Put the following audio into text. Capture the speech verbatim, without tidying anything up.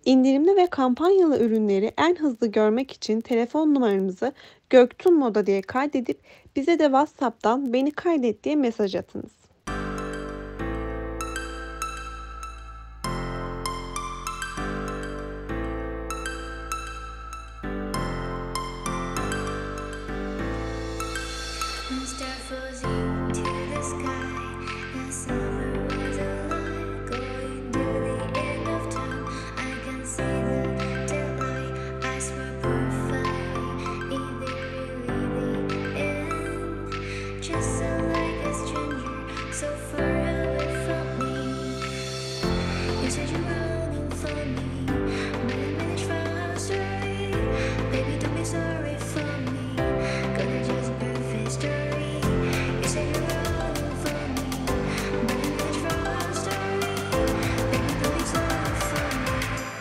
İndirimli ve kampanyalı ürünleri en hızlı görmek için telefon numaramızı Göktürk Moda diye kaydedip bize de WhatsApp'tan "Beni kaydet" diye mesaj atınız.